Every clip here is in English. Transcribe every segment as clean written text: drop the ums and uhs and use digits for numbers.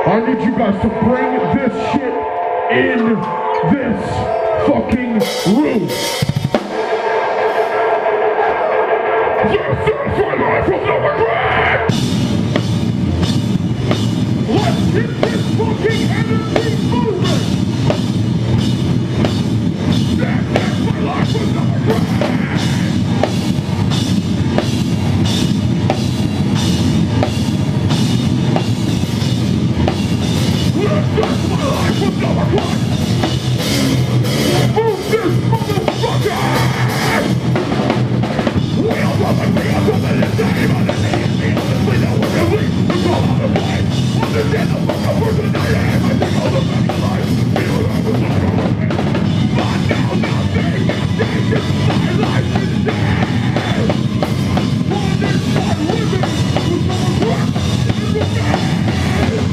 I need you guys to bring this shit in this fucking room. This is my life with no regret. Let's get this fucking energy moving. This is my life with no regret. This is my life with no regret. Move this motherfucker! We all love and we all love it. It's not even the name. We know we're gonna leave. It's all out of play. Understand the fucking person I am. I think all the best of life. Feel it all the time. But now nothing is my life is dead. One is not living with no regret in the bed.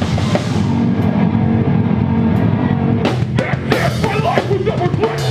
This is my life with no regret.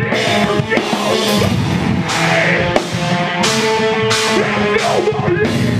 Nobody